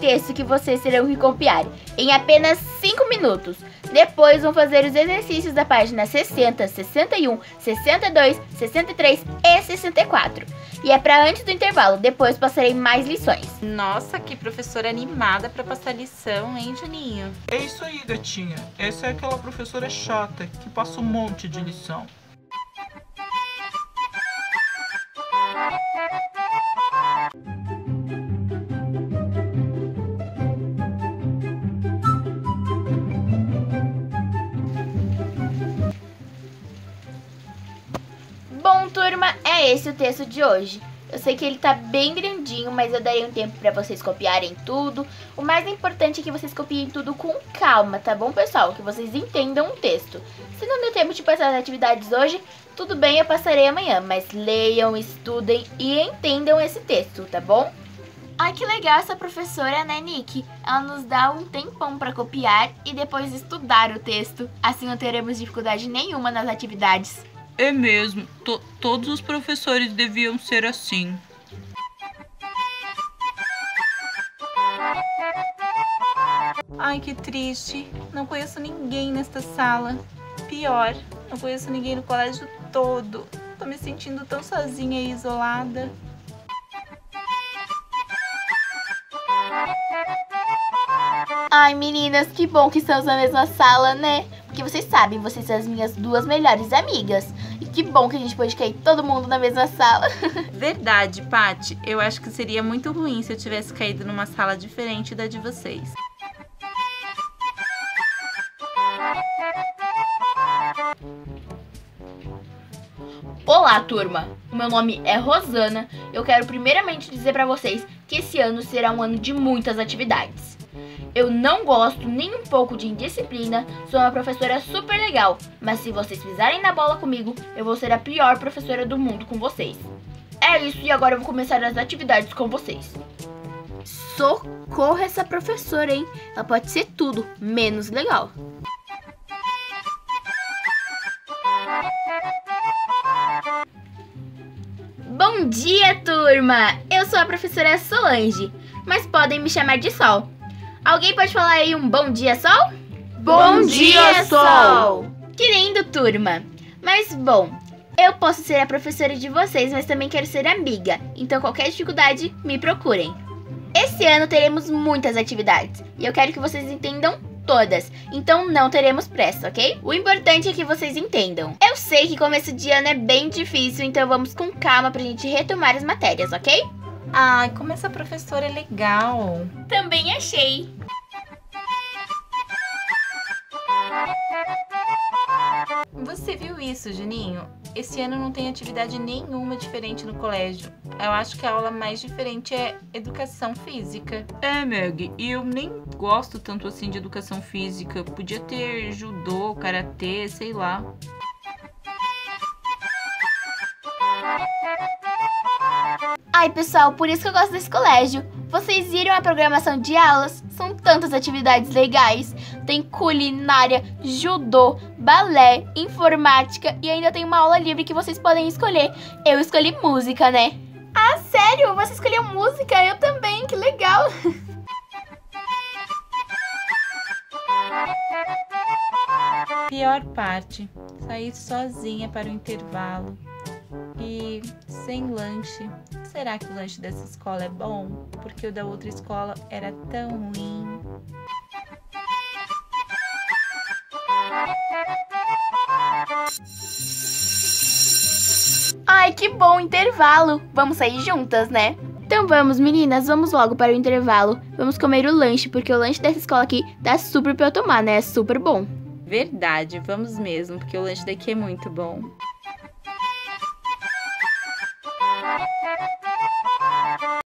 texto que vocês terão que copiar em apenas 5 minutos. Depois vão fazer os exercícios da página 60, 61, 62, 63 e 64. E é para antes do intervalo, depois passarei mais lições. Nossa, que professora animada para passar lição, hein, Juninho? É isso aí, gatinha. Essa é aquela professora chata que passa um monte de lição. Bom, turma, é esse o texto de hoje. Eu sei que ele tá bem grandinho, mas eu darei um tempo pra vocês copiarem tudo. O mais importante é que vocês copiem tudo com calma, tá bom, pessoal? Que vocês entendam o texto. Se não deu tempo de passar as atividades hoje, tudo bem, eu passarei amanhã. Mas leiam, estudem e entendam esse texto, tá bom? Ai, que legal essa professora, né, Nick? Ela nos dá um tempão pra copiar e depois estudar o texto. Assim não teremos dificuldade nenhuma nas atividades. É mesmo, todos os professores deviam ser assim. Ai, que triste. Não conheço ninguém nesta sala. Pior, não conheço ninguém no colégio todo. Tô me sentindo tão sozinha e isolada. Ai, meninas, que bom que estamos na mesma sala, né? Porque vocês sabem, vocês são as minhas duas melhores amigas. E que bom que a gente pode cair todo mundo na mesma sala. Verdade, Paty. Eu acho que seria muito ruim se eu tivesse caído numa sala diferente da de vocês. Olá, turma! O meu nome é Rosana. Eu quero primeiramente dizer pra vocês que esse ano será um ano de muitas atividades. Eu não gosto nem um pouco de indisciplina, sou uma professora super legal, mas se vocês pisarem na bola comigo, eu vou ser a pior professora do mundo com vocês. É isso, e agora eu vou começar as atividades com vocês. Socorro essa professora, hein? Ela pode ser tudo, menos legal. Bom dia, turma! Eu sou a professora Solange, mas podem me chamar de Sol. Alguém pode falar aí um bom dia, Sol? Bom dia, Sol! Que lindo, turma! Mas, bom, eu posso ser a professora de vocês, mas também quero ser amiga. Então, qualquer dificuldade, me procurem. Esse ano teremos muitas atividades e eu quero que vocês entendam todas. Então, não teremos pressa, ok? O importante é que vocês entendam. Eu sei que começo de ano é bem difícil, então vamos com calma pra gente retomar as matérias, ok? Ai, como essa professora é legal. Também achei. Você viu isso, Juninho? Esse ano não tem atividade nenhuma diferente no colégio. Eu acho que a aula mais diferente é educação física. É, Meg, e eu nem gosto tanto assim de educação física. Podia ter judô, karatê, sei lá. Ai, pessoal, por isso que eu gosto desse colégio. Vocês viram a programação de aulas? São tantas atividades legais. Tem culinária, judô, balé, informática e ainda tem uma aula livre que vocês podem escolher. Eu escolhi música, né? Ah, sério? Você escolheu música? Eu também, que legal! Pior parte, sair sozinha para o intervalo. E sem lanche. Será que o lanche dessa escola é bom? Porque o da outra escola era tão ruim. Ai, que bom intervalo! Vamos sair juntas, né? Então vamos, meninas, vamos logo para o intervalo. Vamos comer o lanche, porque o lanche dessa escola aqui dá super pra eu tomar, né? É super bom. Verdade, vamos mesmo, porque o lanche daqui é muito bom.